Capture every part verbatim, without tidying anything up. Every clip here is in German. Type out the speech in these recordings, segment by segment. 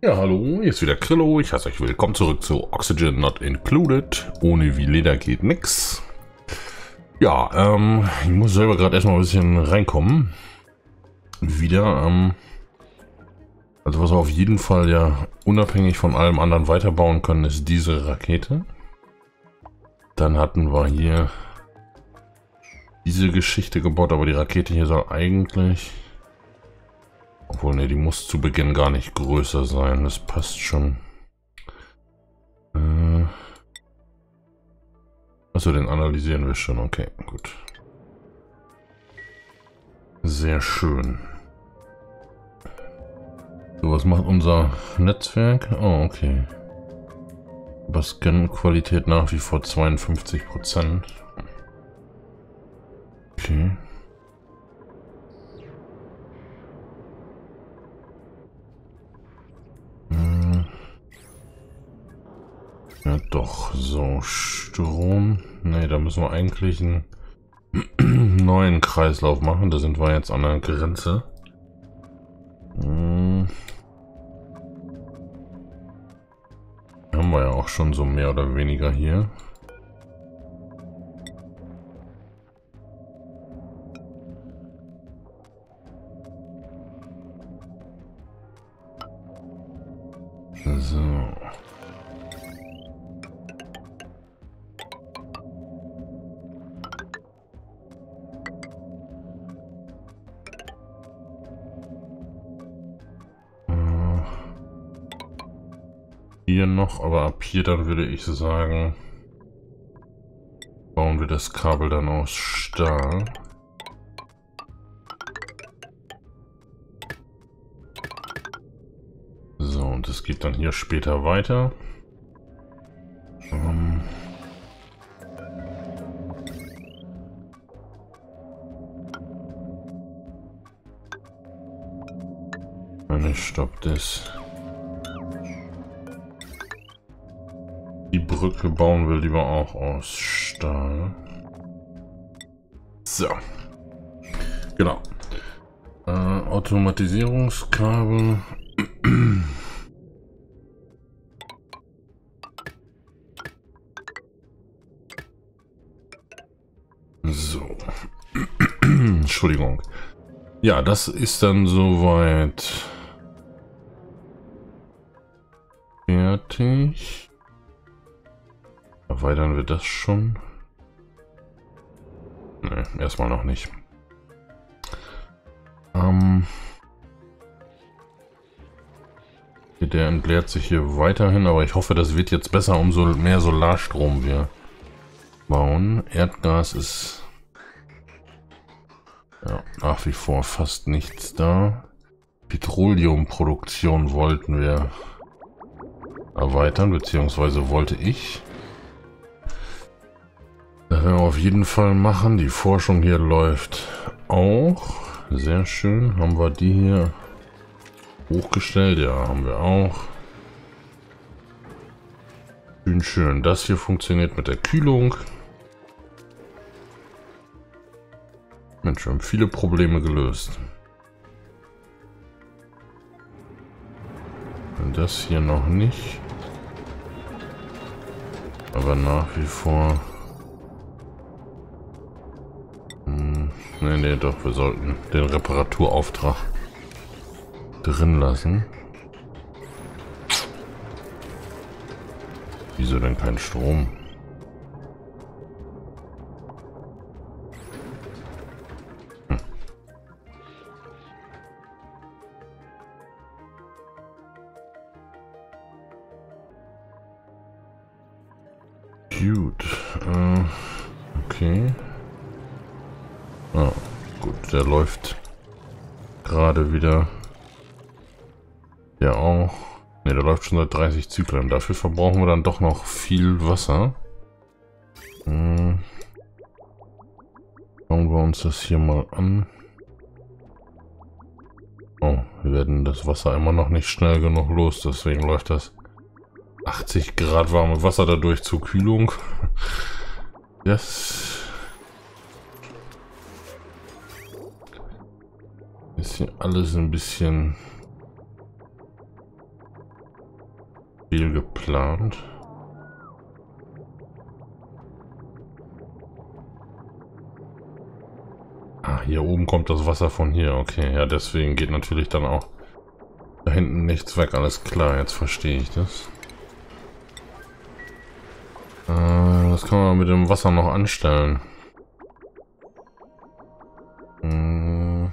Ja, hallo, hier ist wieder Krillo. Ich heiße euch willkommen zurück zu Oxygen Not Included. Ohne wie Leder geht nix. Ja, ähm, ich muss selber gerade erstmal ein bisschen reinkommen. Wieder, ähm, also was wir auf jeden Fall ja unabhängig von allem anderen weiterbauen können, ist diese Rakete. Dann hatten wir hier diese Geschichte gebaut, aber die Rakete hier soll eigentlich... Obwohl, ne, die muss zu Beginn gar nicht größer sein. Das passt schon. Äh, Achso, den analysieren wir schon. Okay, gut. Sehr schön. So, was macht unser Netzwerk? Oh, okay. Aber Scan-Qualität nach wie vor zweiundfünfzig Prozent. Okay. Ja, doch, so, Strom. Ne, da müssen wir eigentlich einen neuen Kreislauf machen. Da sind wir jetzt an der Grenze. Hm. Haben wir ja auch schon so mehr oder weniger hier. So. Hier noch, aber ab hier dann würde ich sagen, bauen wir das Kabel dann aus Stahl. So, und das geht dann hier später weiter. Ähm Nein, stopp das. Die Brücke bauen wir lieber auch aus Stahl. So. Genau. Äh, Automatisierungskabel. So. Entschuldigung. Ja, das ist dann soweit fertig. Erweitern wir das schon? Ne, erstmal noch nicht. Ähm, der entleert sich hier weiterhin, aber ich hoffe, das wird jetzt besser, umso mehr Solarstrom wir bauen. Erdgas ist ja, nach wie vor fast nichts da. Petroleumproduktion wollten wir erweitern, beziehungsweise wollte ich. Das werden wir auf jeden Fall machen. Die Forschung hier läuft auch. Sehr schön. Haben wir die hier hochgestellt? Ja, haben wir auch. Schön, schön. Das hier funktioniert mit der Kühlung. Mensch, wir haben viele Probleme gelöst. Und das hier noch nicht. Aber nach wie vor... Ne, ne, doch, wir sollten den Reparaturauftrag drin lassen. Wieso denn kein Strom? Hm. Gut. Äh, okay. Ah, gut, der läuft gerade wieder. Der auch. Ne, der läuft schon seit dreißig Zyklen. Dafür verbrauchen wir dann doch noch viel Wasser. Hm. Schauen wir uns das hier mal an. Oh, wir werden das Wasser immer noch nicht schnell genug los. Deswegen läuft das achtzig Grad warme Wasser dadurch zur Kühlung. Das... ist hier alles ein bisschen Viel geplant. Ah, hier oben kommt das Wasser von hier. Okay, ja, deswegen geht natürlich dann auch da hinten nichts weg. Alles klar, jetzt verstehe ich das. Äh, was kann man mit dem Wasser noch anstellen? Hm.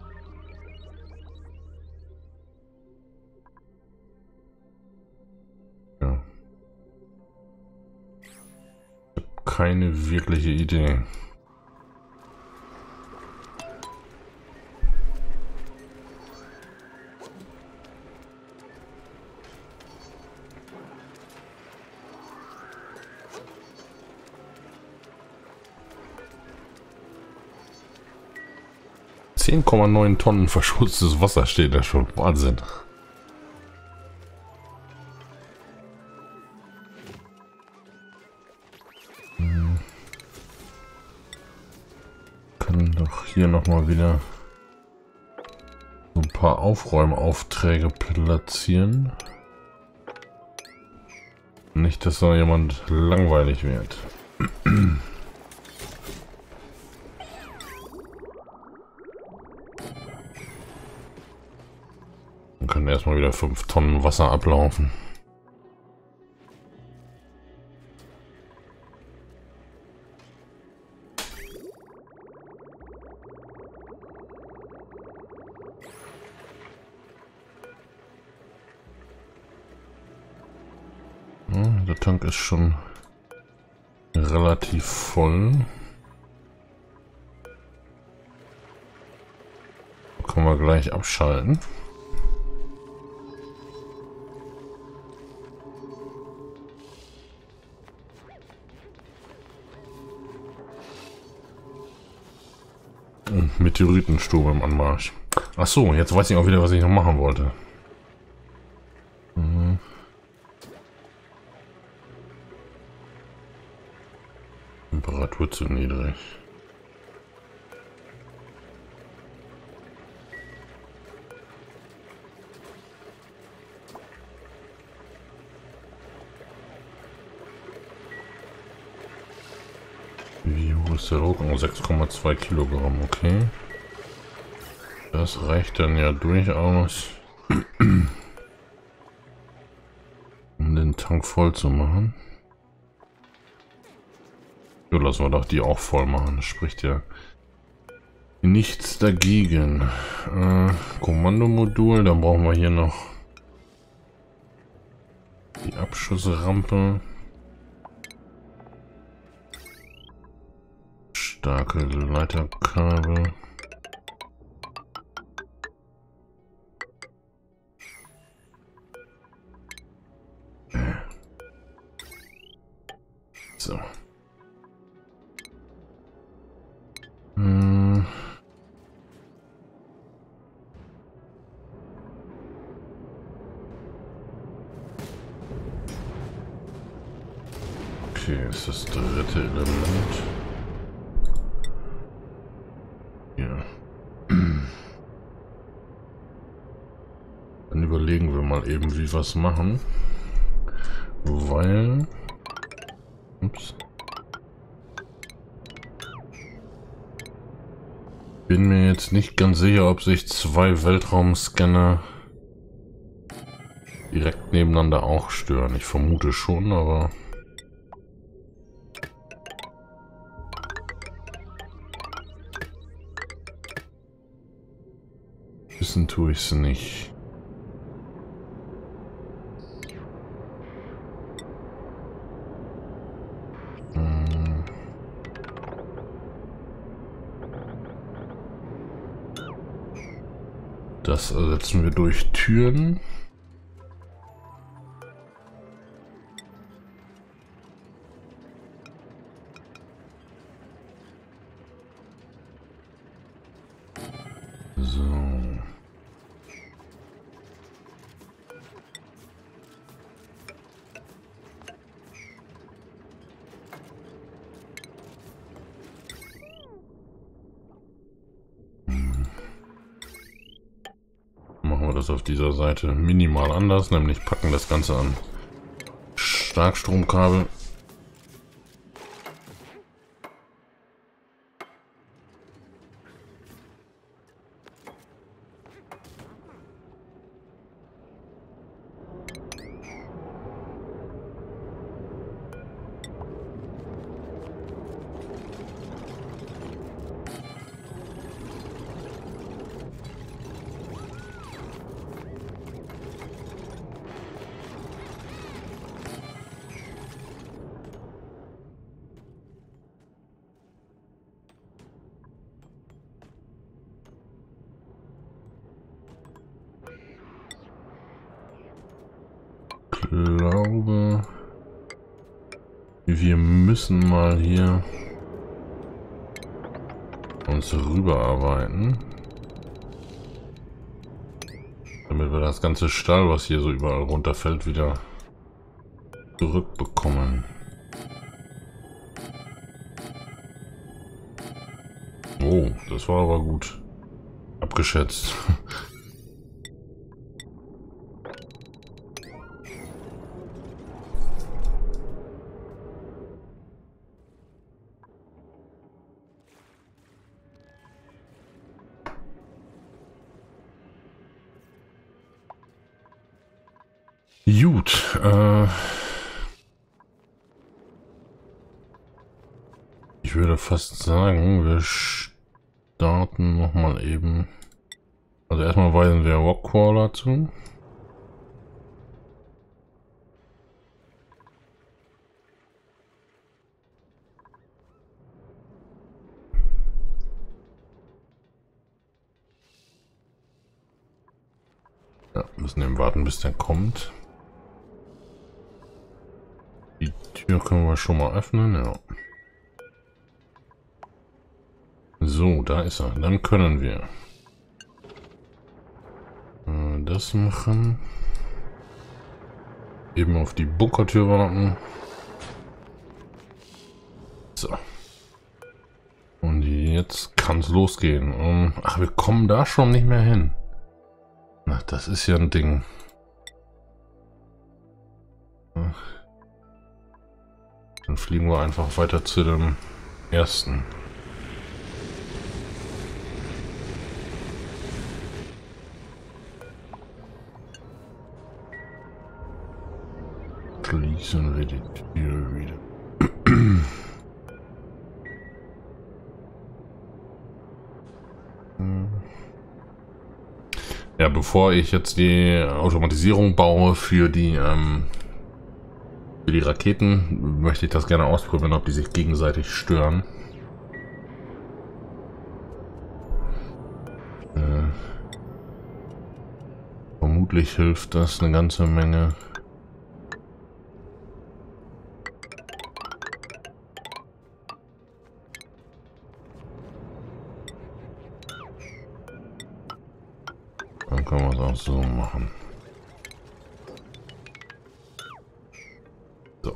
Ja. Ich habe keine wirkliche Idee. zehn Komma neun Tonnen verschmutztes Wasser steht da schon. Wahnsinn. Hm. Können doch hier nochmal wieder so ein paar Aufräumaufträge platzieren. Nicht, dass da jemand langweilig wird. Können erstmal wieder fünf Tonnen Wasser ablaufen. Ja, der Tank ist schon relativ voll. Können wir gleich abschalten. Meteoritensturm im Anmarsch. Ach so, jetzt weiß ich auch wieder, was ich noch machen wollte. Mhm. Temperatur zu niedrig. Wie hoch ist der Druck? Oh, sechs Komma zwei Kilogramm, okay. Das reicht dann ja durchaus, um den Tank voll zu machen. So, lassen wir doch die auch voll machen. Das spricht ja nichts dagegen. Äh, Kommandomodul, dann brauchen wir hier noch die Abschussrampe. Starke Leiterkabel. So. Hm. Okay, ist das dritte Element. Ja. Dann überlegen wir mal eben, wie wir es machen. Weil... Ups. Bin mir jetzt nicht ganz sicher, ob sich zwei Weltraumscanner direkt nebeneinander auch stören. Ich vermute schon, aber... Wissen tue ich es nicht. Hm. Das ersetzen wir durch Türen. So. Machen wir das auf dieser Seite minimal anders, nämlich packen das Ganze an Starkstromkabel. Ich glaube, wir müssen mal hier uns rüberarbeiten, damit wir das ganze Stahl, was hier so überall runterfällt, wieder zurückbekommen. Oh, das war aber gut abgeschätzt. Gut, äh, ich würde fast sagen, wir starten noch mal eben. Also erstmal weisen wir Rockcrawler zu. Ja, müssen eben warten, bis der kommt. Die Tür können wir schon mal öffnen, ja. So, da ist er. Dann können wir äh, das machen. Eben auf die Bunkertür warten. So. Und jetzt kann es losgehen. Um, ach, wir kommen da schon nicht mehr hin. Ach, das ist ja ein Ding. Ach. Dann fliegen wir einfach weiter zu dem ersten. Schließen wir die Tür wieder. Ja, bevor ich jetzt die Automatisierung baue für die ähm, für die Raketen, möchte ich das gerne ausprobieren, ob die sich gegenseitig stören. Äh, vermutlich hilft das eine ganze Menge. Dann können wir es auch so machen. So.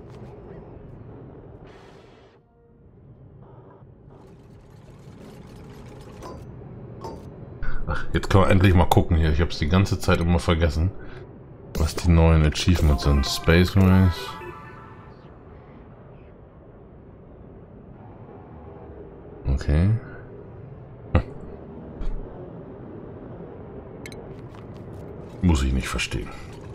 Ach, jetzt können wir endlich mal gucken hier. Ich habe es die ganze Zeit immer vergessen, was die neuen Achievements sind. Space Race. Okay. Hm. Muss ich nicht verstehen.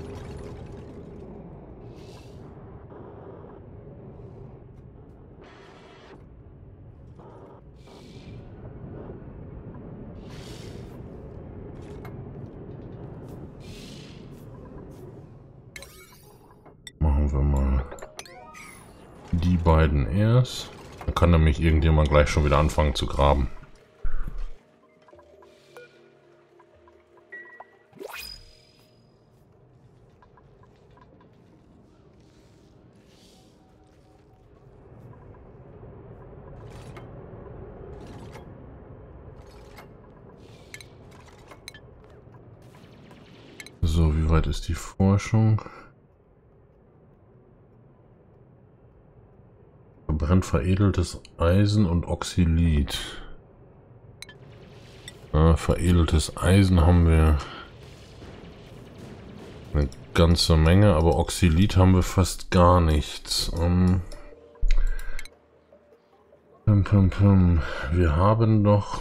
Machen wir mal die beiden erst. Dann kann nämlich irgendjemand gleich schon wieder anfangen zu graben. So, wie weit ist die Forschung? Verbrennt veredeltes Eisen und Oxylit. Äh, veredeltes Eisen haben wir Eine ganze Menge, aber Oxylit haben wir fast gar nichts. Um, pum, pum, pum. Wir haben doch...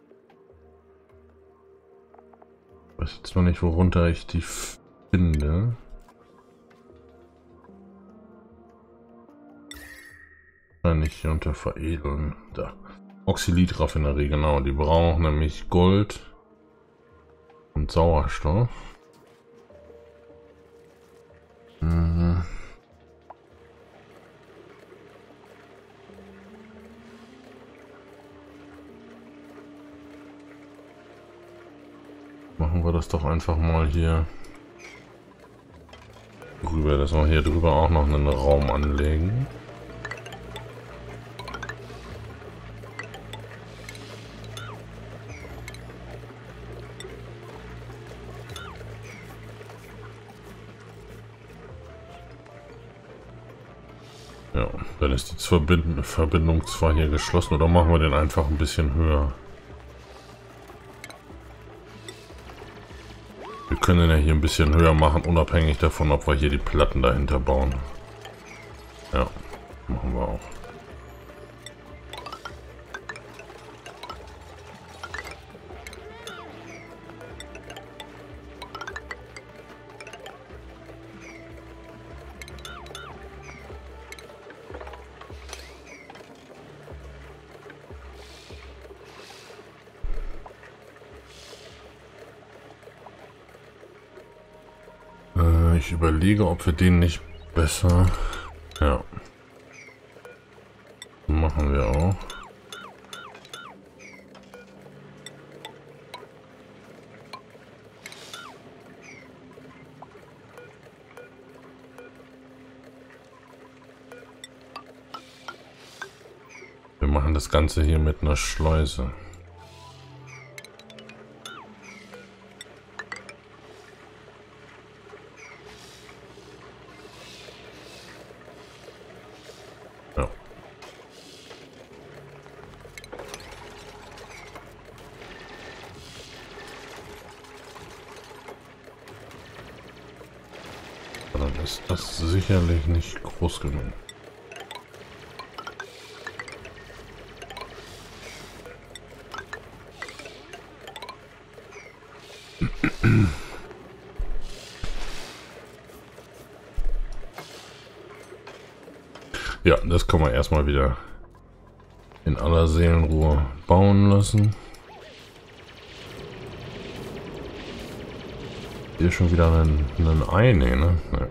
Ich weiß jetzt noch nicht, worunter ich die finde. Wahrscheinlich hier unter Veredeln. Da. Oxylit-Raffinerie, genau. Die brauchen nämlich Gold und Sauerstoff. Mhm. Machen wir das doch einfach mal hier rüber, dass wir hier drüber auch noch einen Raum anlegen. Ja, dann ist die Verbind- Verbindung zwar hier geschlossen, oder machen wir den einfach ein bisschen höher. Wir können den ja hier ein bisschen höher machen, unabhängig davon, ob wir hier die Platten dahinter bauen. Ja, machen wir auch. Ich überlege, ob wir den nicht besser... Ja. Machen wir auch. Wir machen das Ganze hier mit einer Schleuse. Dann ist das sicherlich nicht groß genug. Ja, das kann man erstmal wieder in aller Seelenruhe bauen lassen. Hier schon wieder ein, ein Ei, nee, ne? Nee.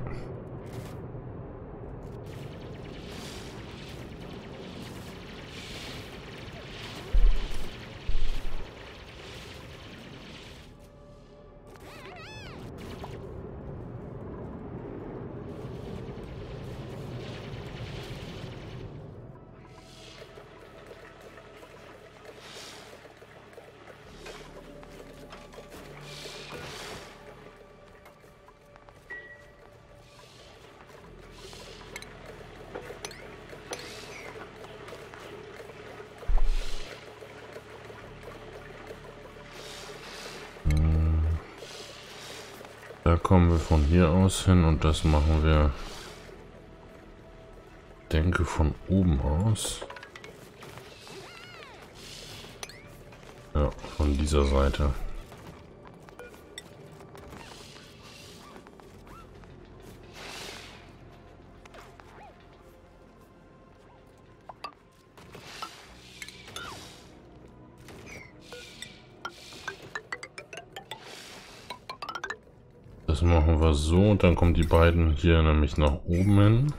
Da kommen wir von hier aus hin und das machen wir, denke, von oben aus. Ja, von dieser Seite. Das machen wir so und dann kommen die beiden hier nämlich nach oben hin.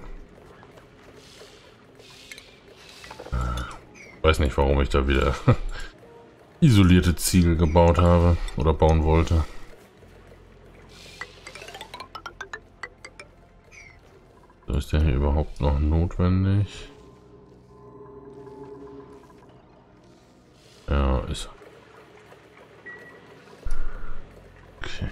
Ich weiß nicht, warum ich da wieder isolierte Ziegel gebaut habe oder bauen wollte. So, ist der hier überhaupt noch notwendig? Ja, ist. Okay.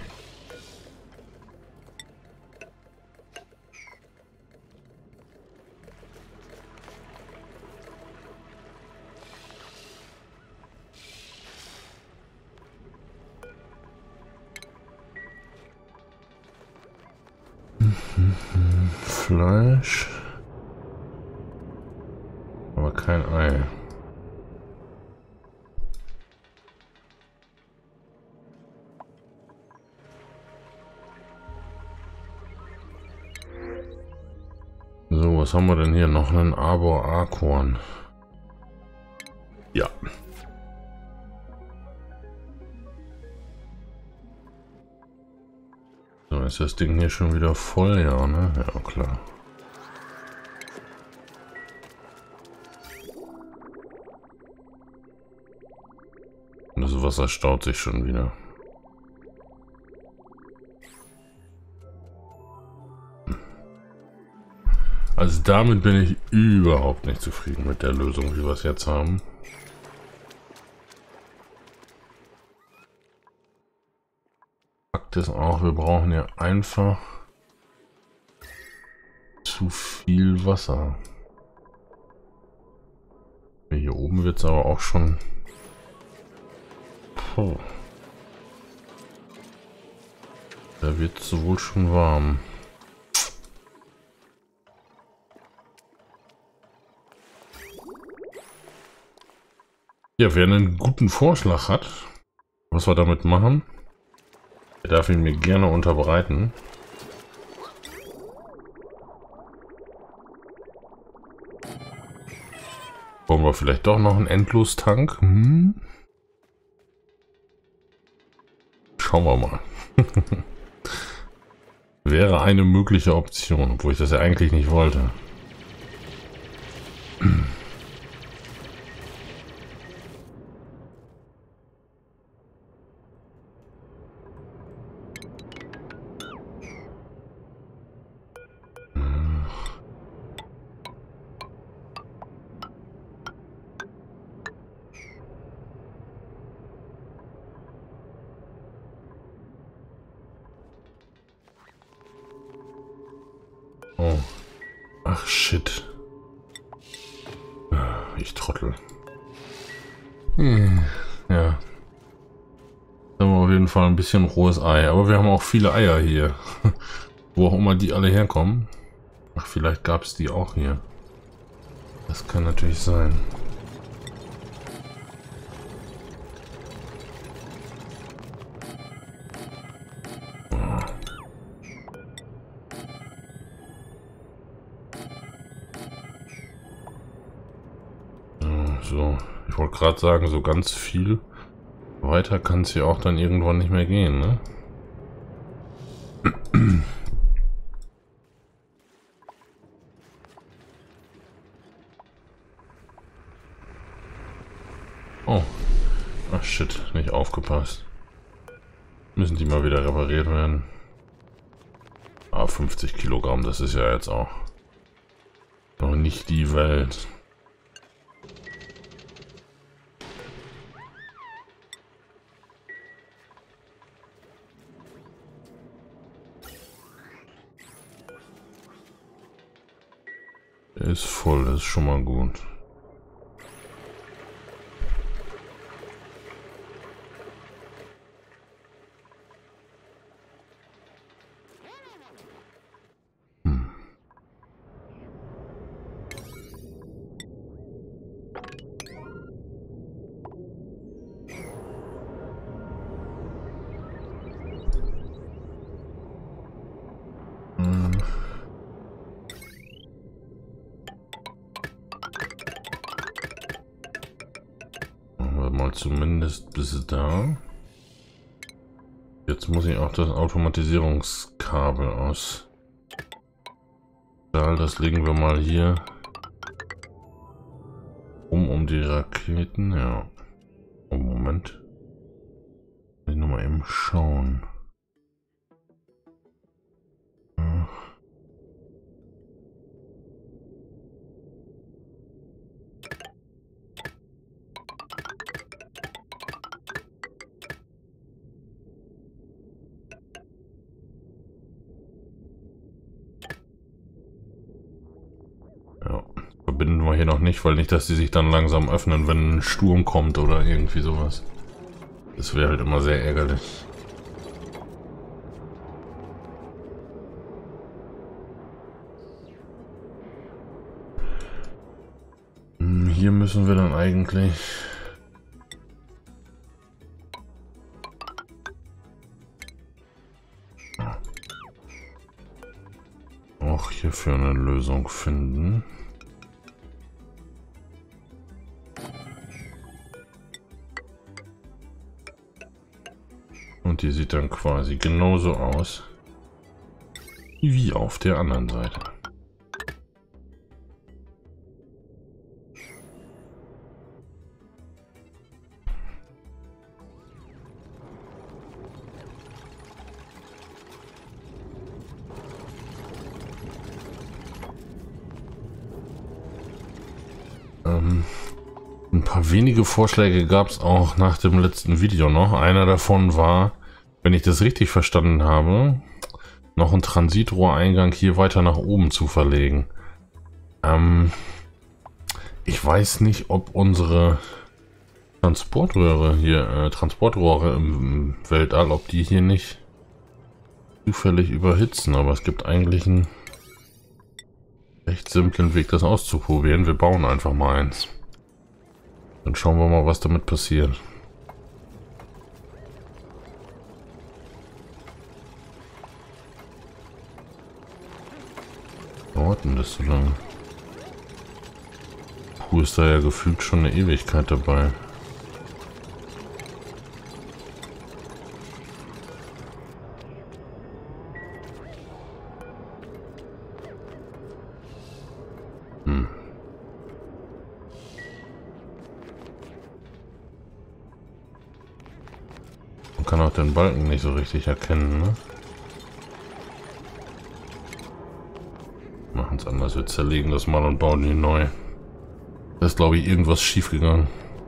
Fleisch. Aber kein Ei. So, was haben wir denn hier? Noch einen Arbor Acorn. Ja. So, ist das Ding hier schon wieder voll? Ja, ne? Ja, klar. Und das Wasser staut sich schon wieder. Also damit bin ich überhaupt nicht zufrieden mit der Lösung, wie wir es jetzt haben. Fakt ist auch, wir brauchen ja einfach zu viel Wasser. Hier oben wird es aber auch schon... Puh. Da wird es wohl schon warm. Ja, wer einen guten Vorschlag hat, was wir damit machen, der darf ihn mir gerne unterbreiten. Wollen wir vielleicht doch noch einen Endlos-Tank? Hm? Schauen wir mal. Wäre eine mögliche Option, obwohl ich das ja eigentlich nicht wollte. Oh. Ach shit. Ich Trottel. Hm. Ja. Da haben wir auf jeden Fall ein bisschen rohes Ei. Aber wir haben auch viele Eier hier. Wo auch immer die alle herkommen. Ach, vielleicht gab es die auch hier. Das kann natürlich sein. So, ich wollte gerade sagen, so ganz viel weiter kann es ja auch dann irgendwann nicht mehr gehen, ne? Oh, ach shit, nicht aufgepasst. Müssen die mal wieder repariert werden. Ah, fünfzig Kilogramm, das ist ja jetzt auch noch nicht die Welt. Ist voll, das ist schon mal gut. Hm. Hm. Mal zumindest bis da. Jetzt muss ich auch das Automatisierungskabel aus. Das legen wir mal hier um um die Raketen. Ja. Oh, Moment. Ich noch mal eben schauen. Ja. Verbinden wir hier noch nicht, weil nicht, dass die sich dann langsam öffnen, wenn ein Sturm kommt oder irgendwie sowas. Das wäre halt immer sehr ärgerlich. hier müssen wir dann eigentlich... auch hierfür eine Lösung finden. Und die sieht dann quasi genauso aus wie auf der anderen Seite. Ähm, ein paar wenige Vorschläge gab es auch nach dem letzten Video noch. Einer davon war, wenn ich das richtig verstanden habe, noch einen Transitrohreingang hier weiter nach oben zu verlegen. Ähm, ich weiß nicht, ob unsere Transportröhre hier, äh, Transportrohre im, im Weltall, ob die hier nicht zufällig überhitzen, aber es gibt eigentlich einen recht simplen Weg, das auszuprobieren. Wir bauen einfach mal eins. Dann schauen wir mal, was damit passiert. Dauert denn das so lange? Puh, ist da ja gefühlt schon eine Ewigkeit dabei. Hm. Man kann auch den Balken nicht so richtig erkennen, ne? Machen es anders, wir zerlegen das mal und bauen ihn neu. Da ist, glaube ich, irgendwas schief gegangen.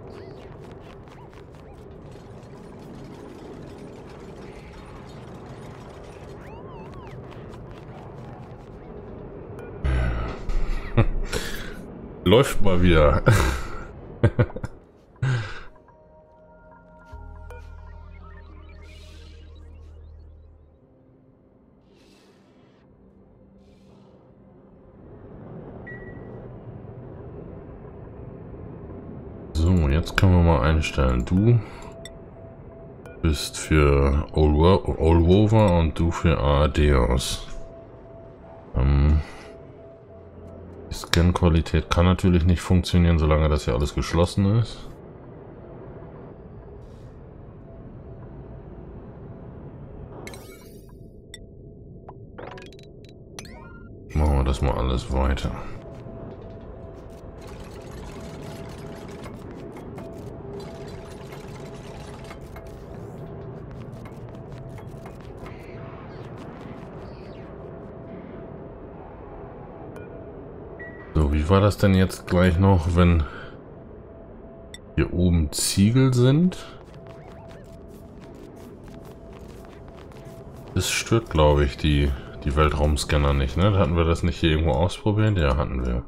Läuft mal wieder. So, jetzt können wir mal einstellen. Du bist für Allwover und du für A A D aus. Ähm, die Scan-Qualität kann natürlich nicht funktionieren, solange das hier alles geschlossen ist. Machen wir das mal alles weiter. So, wie war das denn jetzt gleich noch, wenn hier oben Ziegel sind? Das stört, glaube ich, die, die Weltraumscanner nicht, ne? Hatten wir das nicht hier irgendwo ausprobiert? Ja, hatten wir.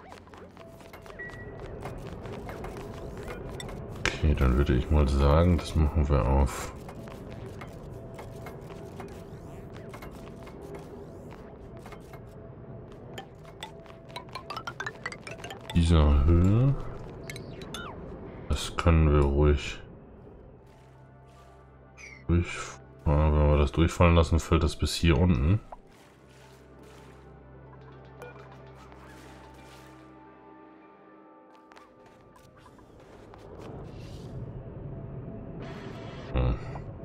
Okay, dann würde ich mal sagen, das machen wir auf dieser Höhe. Das können wir ruhig durchfahren. Wenn wir das durchfallen lassen, fällt das bis hier unten. Hm.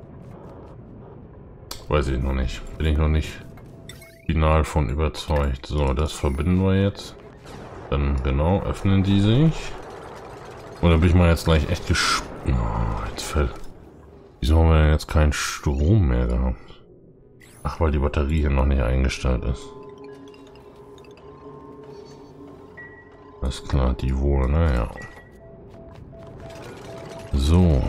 Weiß ich noch nicht. Bin ich noch nicht final von überzeugt. So, das verbinden wir jetzt. Dann genau, öffnen die sich. Und dann bin ich mal jetzt gleich echt gespannt. Oh, jetzt fällt... Wieso haben wir denn jetzt keinen Strom mehr gehabt? Ach, weil die Batterie hier noch nicht eingestellt ist. Alles klar, die wohl, naja. So.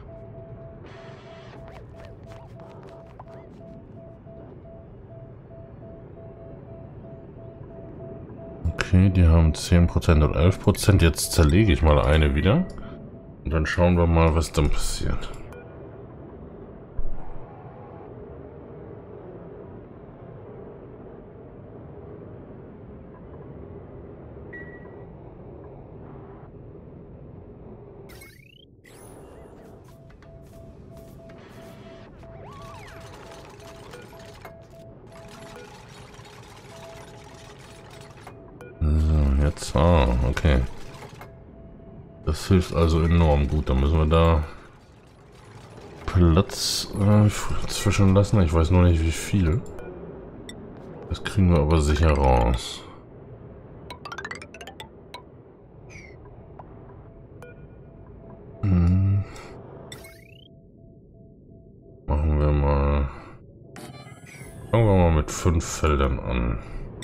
Okay, die haben zehn Prozent und elf Prozent. Jetzt zerlege ich mal eine wieder. Und dann schauen wir mal, was dann passiert. jetzt? Ah, okay. Das hilft also enorm gut. Dann müssen wir da Platz äh, zwischen lassen. Ich weiß nur nicht wie viel. Das kriegen wir aber sicher raus. Hm. Machen wir mal. Fangen wir mal mit fünf Feldern an.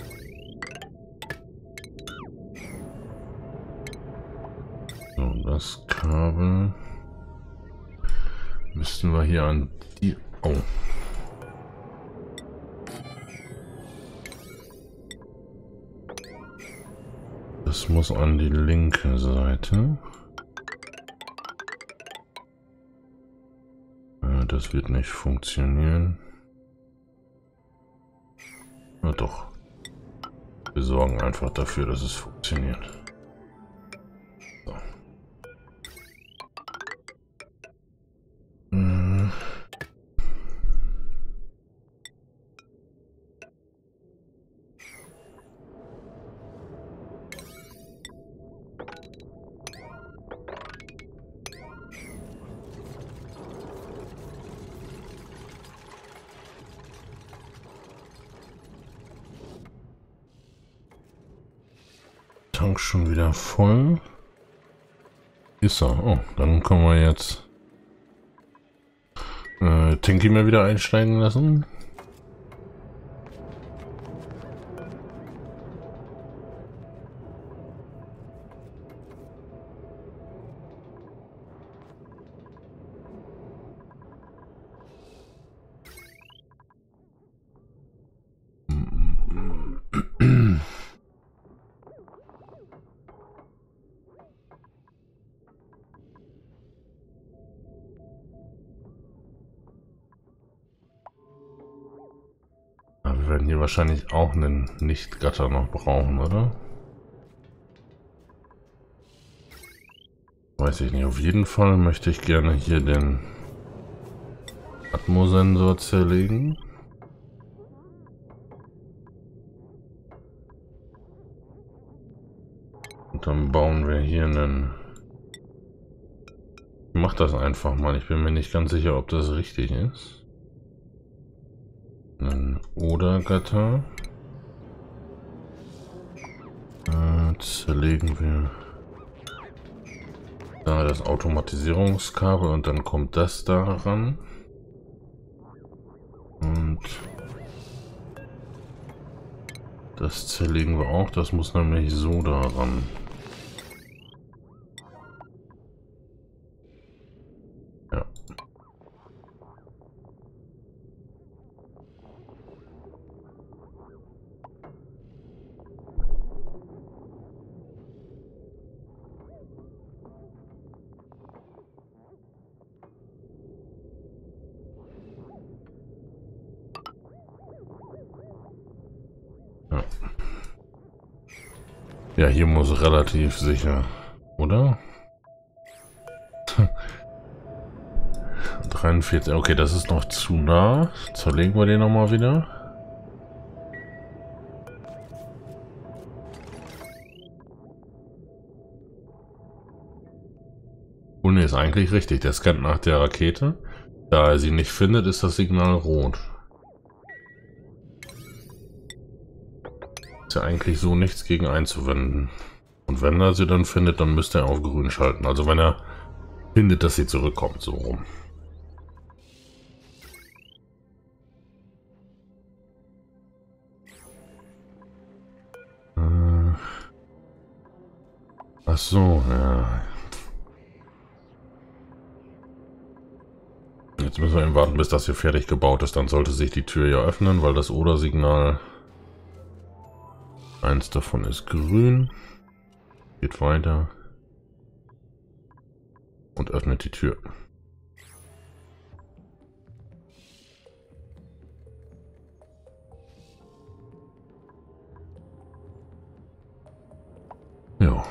So, das Kabel müssten wir hier an die. Oh. Das muss an die linke Seite. Äh, das wird nicht funktionieren. Na doch. Wir sorgen einfach dafür, dass es funktioniert. So. Hm. Tank schon wieder voll. Ist er. Oh, dann können wir jetzt äh, Tanky mal wieder einsteigen lassen. Wir werden hier wahrscheinlich auch einen Nicht-Gatter noch brauchen, oder? Weiß ich nicht. Auf jeden Fall möchte ich gerne hier den Atmosensor zerlegen. Und dann bauen wir hier einen... Ich mach das einfach mal. Ich bin mir nicht ganz sicher, ob das richtig ist. Ein Oder-Gatter. Äh, zerlegen wir da das Automatisierungskabel und dann kommt das da ran. Und das zerlegen wir auch. Das muss nämlich so da ran. Ja. Ja, hier muss relativ sicher, oder? dreiundvierzig, okay, das ist noch zu nah. Zerlegen wir den nochmal wieder. Und nee, ist eigentlich richtig. Der scannt nach der Rakete. Da er sie nicht findet, ist das Signal rot. Ist ja eigentlich so nichts gegen einzuwenden. Und wenn er sie dann findet, dann müsste er auf grün schalten. Also wenn er findet, dass sie zurückkommt, so rum. Äh. Ach so, ja. Jetzt müssen wir eben warten, bis das hier fertig gebaut ist. Dann sollte sich die Tür ja öffnen, weil das Oder-Signal... Eins davon ist grün. Geht weiter. Und öffnet die Tür. Ja.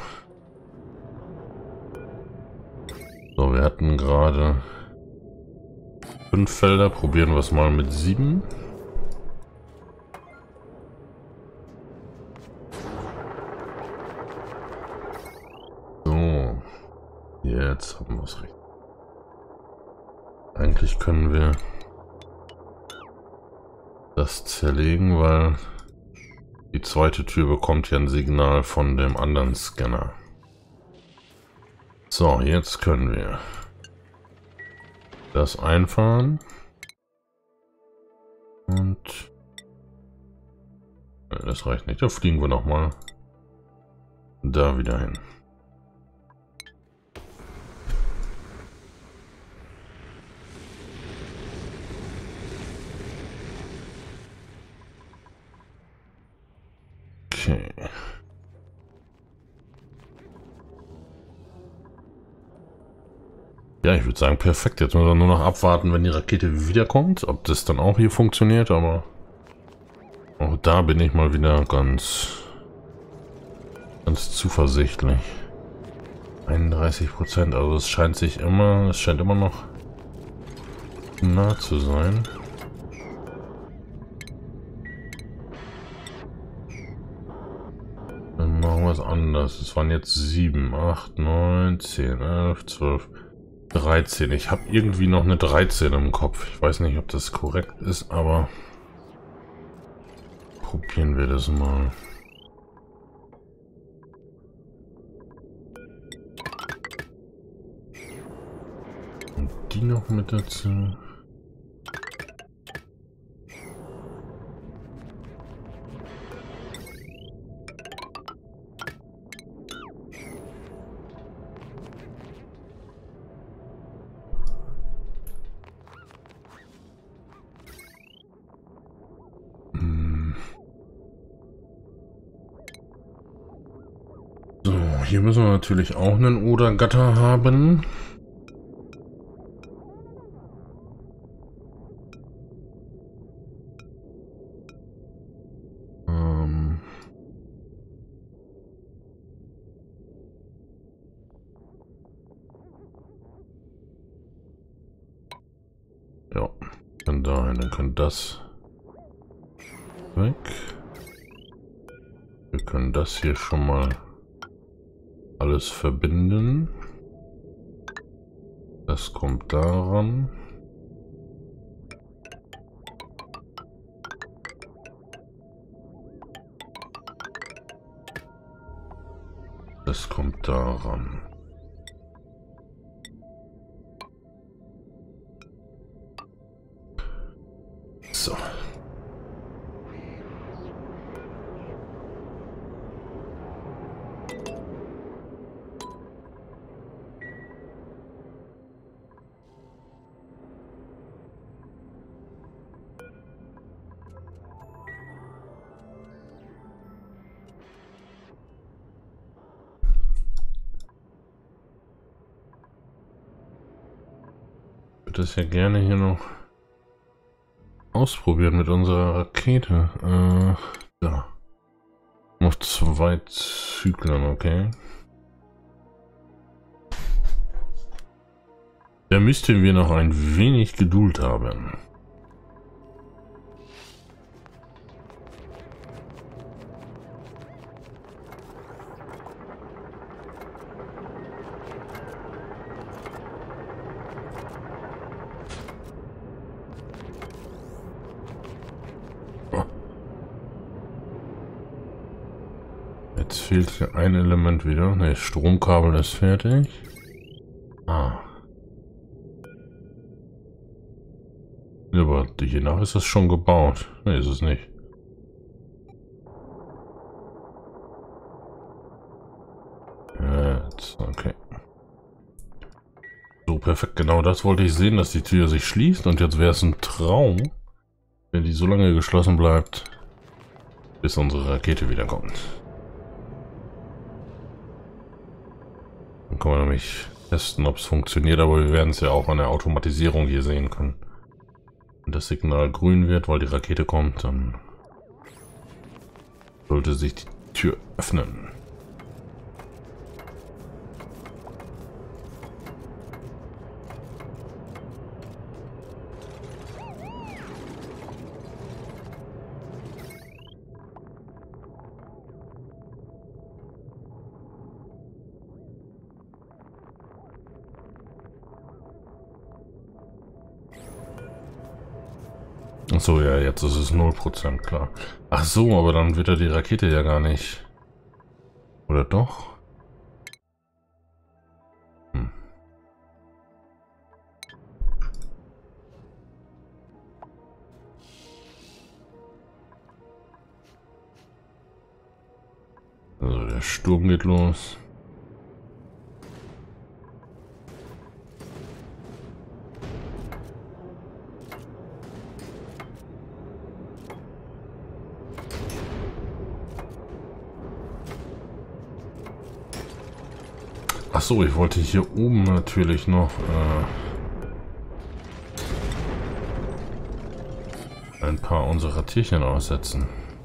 So, wir hatten gerade fünf Felder. Probieren wir es mal mit sieben. Jetzt haben wir es recht. Eigentlich können wir das zerlegen, weil die zweite Tür bekommt ja ein Signal von dem anderen Scanner. So, jetzt können wir das einfahren und das reicht nicht. Da fliegen wir noch mal da wieder hin. Okay. Ja, ich würde sagen, perfekt. Jetzt müssen wir nur noch abwarten, wenn die Rakete wiederkommt, ob das dann auch hier funktioniert, aber auch da bin ich mal wieder ganz, ganz zuversichtlich. einunddreißig Prozent, also es scheint sich immer, es scheint immer noch nah zu sein. Dann machen wir es anders. Es waren jetzt sieben, acht, neun, zehn, elf, zwölf, dreizehn. Ich habe irgendwie noch eine dreizehn im Kopf. Ich weiß nicht, ob das korrekt ist, aber probieren wir das mal. Und die noch mit dazu. So, hier müssen wir natürlich auch einen Oder-Gatter haben. Ähm ja, dann dahin, dann kann das weg. Wir können das hier schon mal alles verbinden. Das kommt daran. Das kommt daran. So. Ich würde das ja gerne hier noch ausprobieren mit unserer Rakete. Äh, ja. Noch zwei Zyklen, okay. Da müssten wir noch ein wenig Geduld haben. Jetzt fehlt hier ein Element wieder. Ne, Stromkabel ist fertig. Ah. Ja, aber hiernach ist es schon gebaut. Ne, ist es nicht. Jetzt, okay. So, perfekt. Genau das wollte ich sehen, dass die Tür sich schließt. Und jetzt wäre es ein Traum, wenn die so lange geschlossen bleibt, bis unsere Rakete wiederkommt. Dann können wir nämlich testen, ob es funktioniert, aber wir werden es ja auch an der Automatisierung hier sehen können. Wenn das Signal grün wird, weil die Rakete kommt, dann sollte sich die Tür öffnen. Achso, ja, jetzt ist es null Prozent, klar. Ach so, aber dann wird ja die Rakete ja gar nicht. Oder doch? Hm. Also der Sturm geht los. Ach so, ich wollte hier oben natürlich noch äh, ein paar unserer Tierchen aussetzen.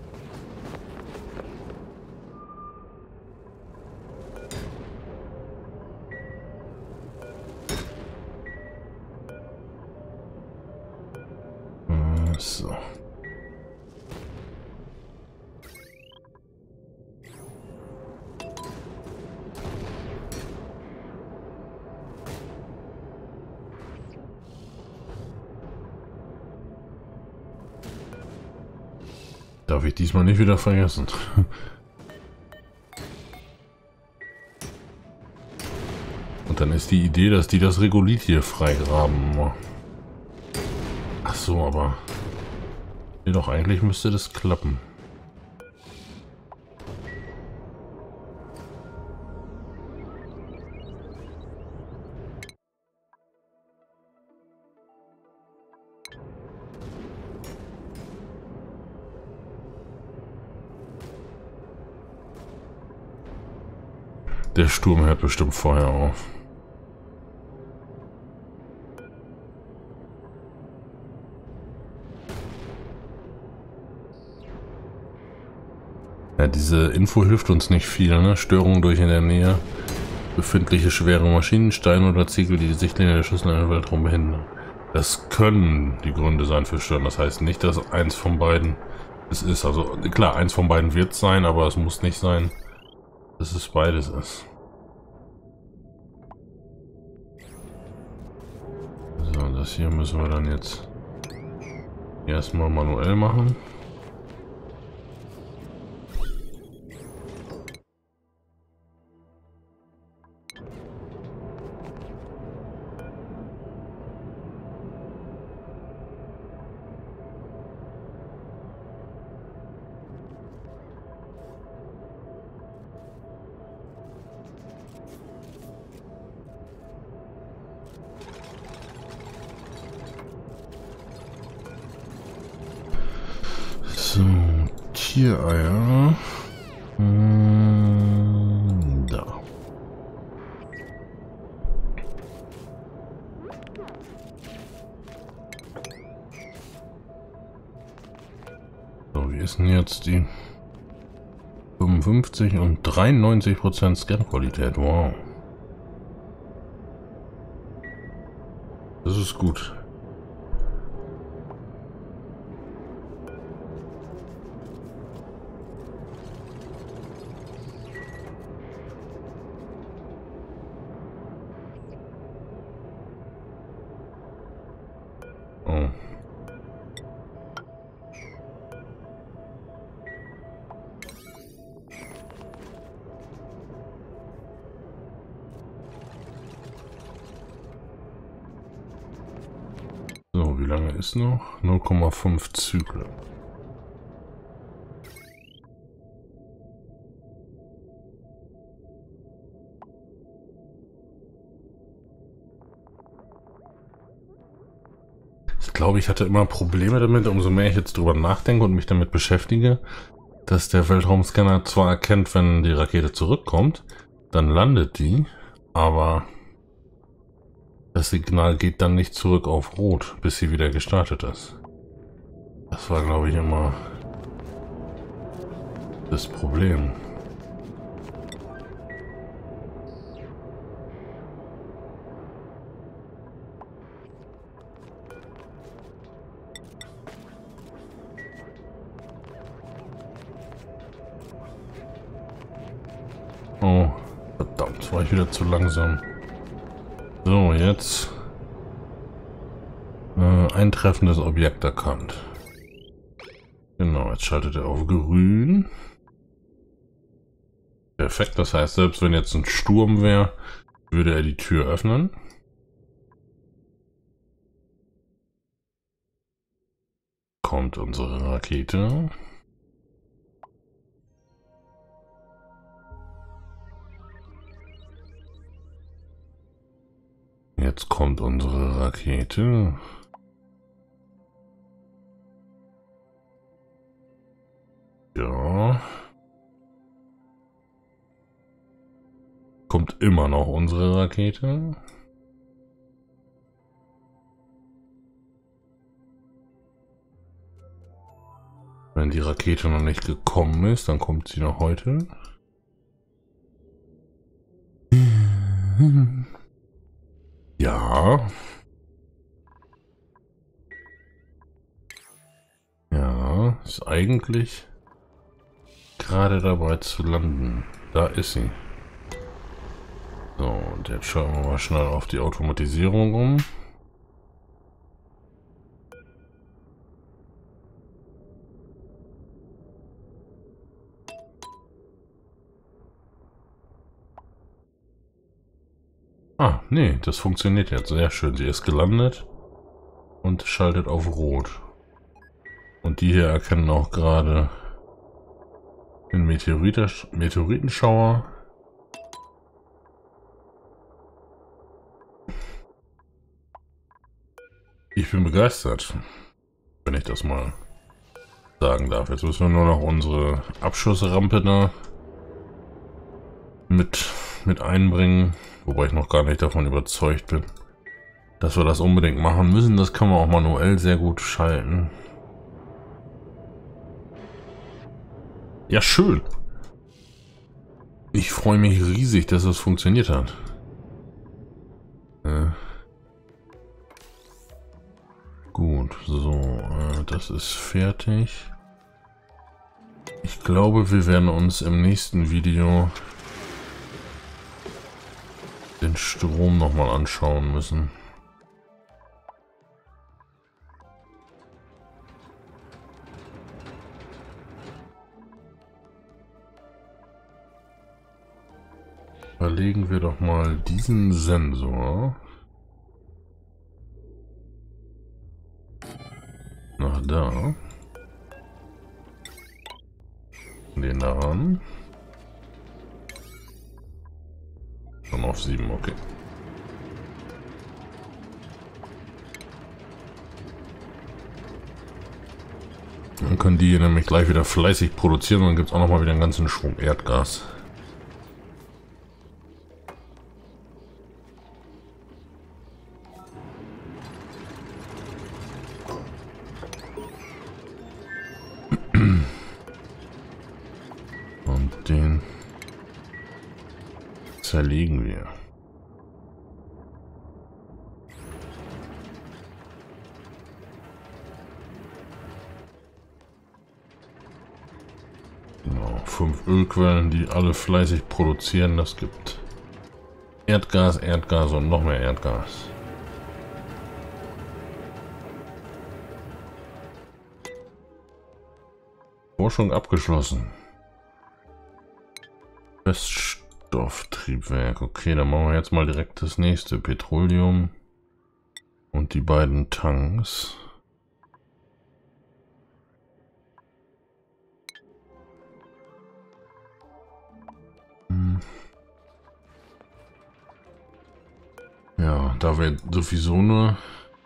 Äh, so. Darf ich diesmal nicht wieder vergessen. Und dann ist die Idee, dass die das Regolith hier freigraben. Ach so, aber... Nee, doch, eigentlich müsste das klappen. Der Sturm hört bestimmt vorher auf. Ja, diese Info hilft uns nicht viel, ne? Störungen durch in der Nähe befindliche schwere Maschinen, Steine oder Ziegel, die die Sichtlinie der Schüssel in den Weltraum behindern. Das können die Gründe sein für Stören. Das heißt nicht, dass eins von beiden es ist. Also klar, eins von beiden wird es sein, aber es muss nicht sein, dass es beides ist. So, das hier müssen wir dann jetzt erstmal manuell machen. So, Tiereier. Hm, da. So, wie ist denn jetzt die fünfundfünfzig und dreiundneunzig Prozent Scan-Qualität? Wow. Das ist gut. Oh. So, wie lange ist noch? null Komma fünf Zyklen. Ich glaube, ich hatte immer Probleme damit, umso mehr ich jetzt drüber nachdenke und mich damit beschäftige, dass der Weltraumscanner zwar erkennt, wenn die Rakete zurückkommt, dann landet die, aber das Signal geht dann nicht zurück auf Rot, bis sie wieder gestartet ist. Das war, glaube ich, immer das Problem. Oh, verdammt, war ich wieder zu langsam. So, jetzt äh, eintreffendes Objekt erkannt. Genau, jetzt schaltet er auf grün. Perfekt, das heißt, selbst wenn jetzt ein Sturm wäre, würde er die Tür öffnen. Kommt unsere Rakete. Jetzt kommt unsere Rakete. Ja. Kommt immer noch unsere Rakete. Wenn die Rakete noch nicht gekommen ist, dann kommt sie noch heute. Ja. Ja, ist eigentlich gerade dabei zu landen. Da ist sie. So, und jetzt schauen wir mal schnell auf die Automatisierung um. Ah, nee, das funktioniert jetzt. Sehr schön. Sie ist gelandet und schaltet auf Rot. Und die hier erkennen auch gerade den Meteorite- Meteoritenschauer. Ich bin begeistert, wenn ich das mal sagen darf. Jetzt müssen wir nur noch unsere Abschussrampe da mit, mit einbringen. Wobei ich noch gar nicht davon überzeugt bin, dass wir das unbedingt machen müssen. Das kann man auch manuell sehr gut schalten. Ja, schön. Ich freue mich riesig, dass es funktioniert hat. Ja. Gut, so, äh, das ist fertig. Ich glaube, wir werden uns im nächsten Video den Strom nochmal anschauen müssen. Verlegen wir doch mal diesen Sensor nach da. Den da ran. Schon auf sieben, okay. Dann können die nämlich gleich wieder fleißig produzieren und dann gibt es auch noch mal wieder einen ganzen Schwung Erdgas. Und den zerlegen wir. Genau, fünf Ölquellen, die alle fleißig produzieren. Das gibt Erdgas, Erdgas und noch mehr Erdgas. Forschung abgeschlossen. Feststofftriebwerk. Okay, dann machen wir jetzt mal direkt das nächste. Petroleum und die beiden Tanks. Hm. Ja, da wir sowieso nur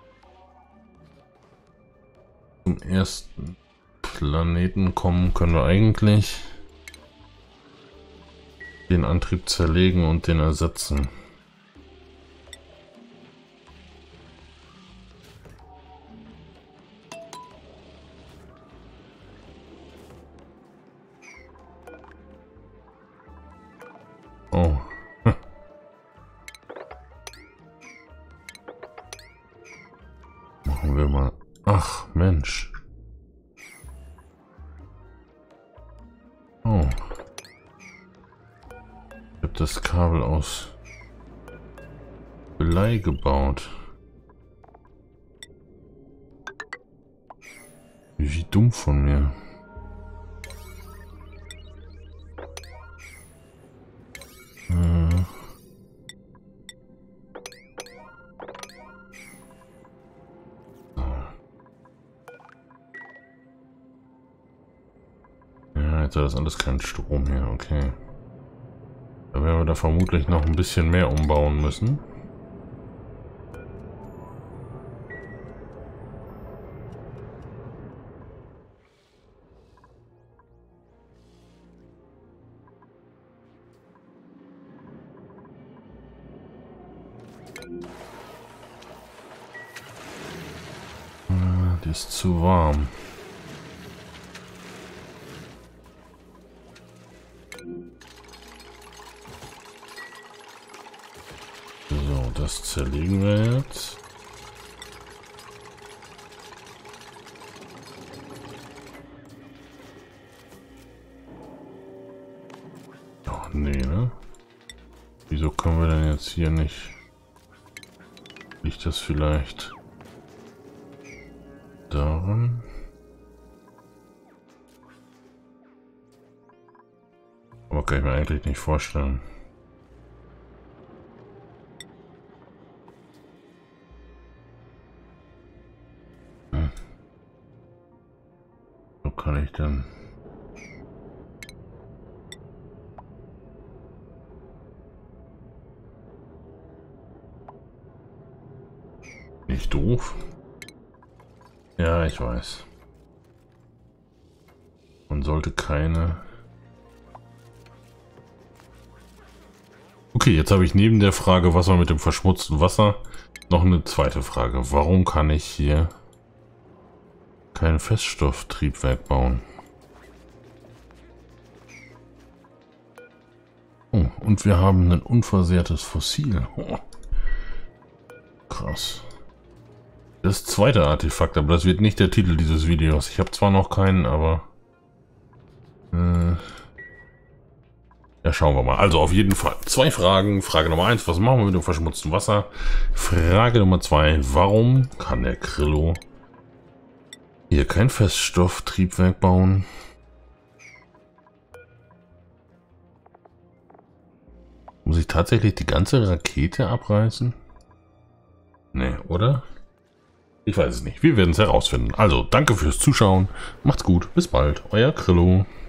zum ersten Planeten kommen, können wir eigentlich den Antrieb zerlegen und den ersetzen. Oh. Machen wir mal. Ach, Mensch. Oh. Ich habe das Kabel aus Blei gebaut. Wie dumm von mir. Äh. Ja, jetzt hat das alles keinen Strom hier, okay. Da werden wir da vermutlich noch ein bisschen mehr umbauen müssen. Die ist zu warm. So, das zerlegen wir jetzt. Ach nee, ne? Wieso können wir denn jetzt hier nicht... Liegt das vielleicht daran? Aber kann ich mir eigentlich nicht vorstellen. Hm. So kann ich dann... Nicht doof. Ja, ich weiß. Man sollte keine... Okay, jetzt habe ich neben der Frage, was war mit dem verschmutzten Wasser, noch eine zweite Frage. Warum kann ich hier kein Feststofftriebwerk bauen? Oh, und wir haben ein unversehrtes Fossil. Oh. Krass. Das zweite Artefakt, aber das wird nicht der Titel dieses Videos. Ich habe zwar noch keinen, aber... Äh, ja, schauen wir mal. Also auf jeden Fall zwei Fragen. Frage Nummer eins, was machen wir mit dem verschmutzten Wasser? Frage Nummer zwei, warum kann der Krillo hier kein Feststofftriebwerk bauen? Muss ich tatsächlich die ganze Rakete abreißen? Nee, oder? Ich weiß es nicht. Wir werden es herausfinden. Also, danke fürs Zuschauen. Macht's gut. Bis bald. Euer Krillo.